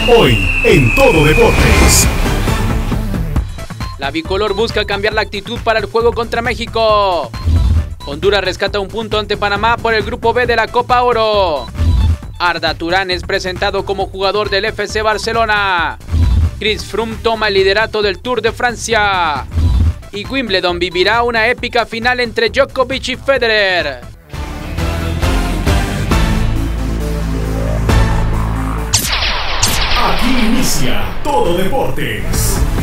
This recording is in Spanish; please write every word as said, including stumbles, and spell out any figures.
Hoy, en Todo Deportes. La bicolor busca cambiar la actitud para el juego contra México. Honduras rescata un punto ante Panamá por el Grupo B de la Copa Oro. Arda Turán es presentado como jugador del F C Barcelona. Chris Froome toma el liderato del Tour de Francia. Y Wimbledon vivirá una épica final entre Djokovic y Federer. Aquí inicia Todo Deportes.